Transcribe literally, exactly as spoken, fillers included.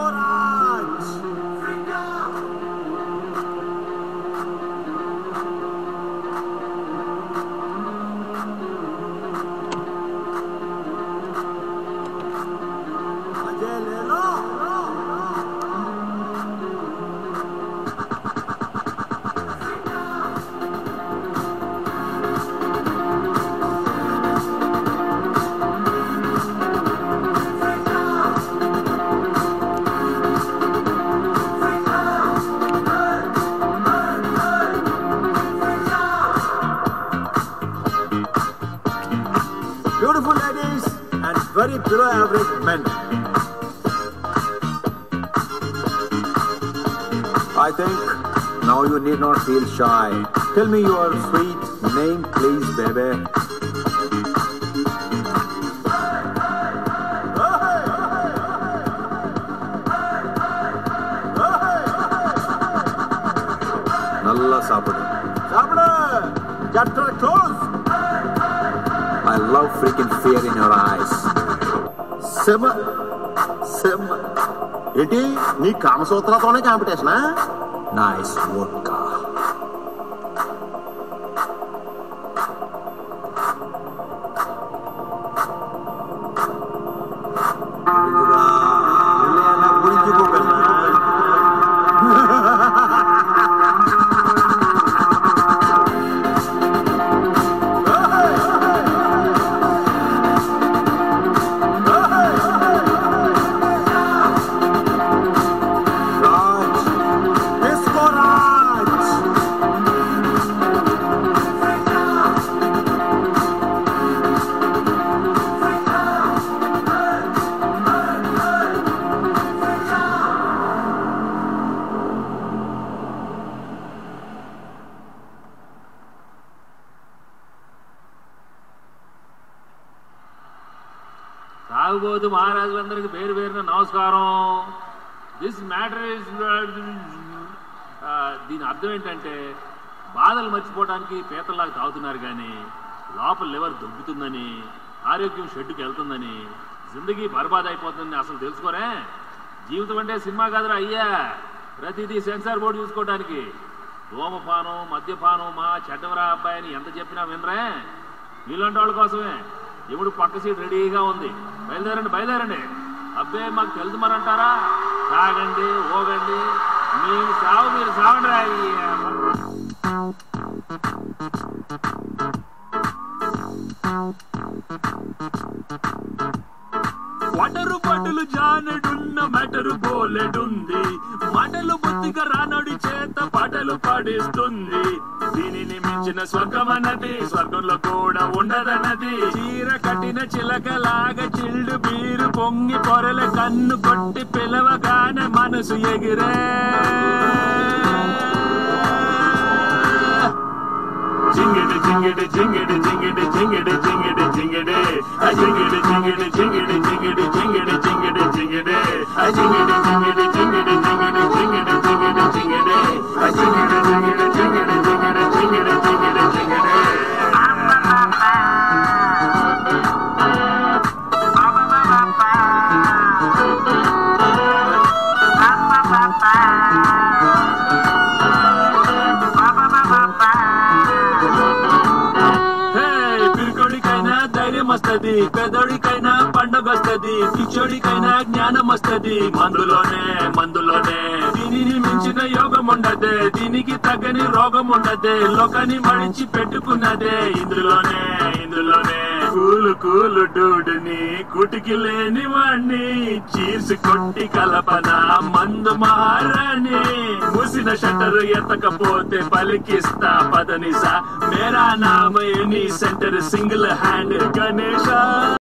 Raj. Ajay le lo. Beautiful ladies and very below average men. I think now you need not feel shy. Tell me your sweet name, please, baby. Nalla sapadu. Sapadu! Chapter close! I love freaking fear in your eyes. Simba, Simba. Iti, nee Kamasutra tone competition, huh? Nice vodka. తాగుబోతు మహారాజులందరికీ పేరు పేరున నమస్కారం. This matter is దీని అర్థం ఏంటంటే బాధలు మర్చిపోవడానికి పీతల్లాగా తాగుతున్నారు కానీ లోపల లివర్ దొబ్బుతుందని, ఆరోగ్యం షెడ్డుకి వెళ్తుందని, జిందగీ బర్బాద్ అయిపోతుందని అసలు తెలుసుకోరే. జీవితం అంటే సినిమా కాదురా అయ్యా, ప్రతిదీ సెన్సార్ బోర్డు చూసుకోవడానికి. ధూమపానం, మద్యపానం మా చెడ్డవరా అబ్బాయి అని ఎంత చెప్పినా వినరే. మీలాంటి వాళ్ళ కోసమే ఇప్పుడు పక్క సీట్ రెడీగా ఉంది. బయలుదేరండి బయలుదేరండి. అబ్బే మాకు తెలుసు మరి అంటారా? తాగండి, ఓగండి, మీ సాగు మీరు సాగండి రా. వటరు పటులు జానడున్న మెటరు బోలెడుంది, మటలు బుద్ధిగా రానడి చేత పటలు పడిస్తుంది. దీనిని మించిన స్వర్గమన్నది స్వర్గంలో కూడా ఉండదన్నది. చీర కట్టిన చిలకలాగా చిల్డు బీరు పొంగి పొరల కన్ను కొట్టి పిలవగానే మనసు ఎగిరే. జింగిడి జింగిడి జింగిడి జింగిడి జింగిడి జింగిడి జింగిడి ఆ జింగిడి జింగిడి జింగిడి జింగిడి జింగిడి జింగిడి జింగిడి ఆ జింగిడి జింగిడి జింగిడి జింగిడి జింగిడి జింగిడి జింగిడి ఆ జింగిడి జింగిడి జింగిడి జింగిడి జింగిడి జింగిడి జింగిడి. వస్తది పెదోడికైనా పండుగ వస్తది, పిచ్చోడికైనా జ్ఞానం వస్తది. మందులోనే మందులోనే దీనిని మించిన యోగం ఉండదే, దీనికి తగ్గని రోగం ఉండదే. లోకాన్ని మడిచి పెట్టుకున్నదే ఇందులోనే ఇందులోనే. కూలు కూలు డూడుని కుటికి లేని వాణ్ణి చీర్సి కొట్టి కలపన మందు మారని. మూసిన షట్టరు ఎత్తకపోతే పలికిస్తా పదనిసా. మేరా నామ any centre single hand Ganesha.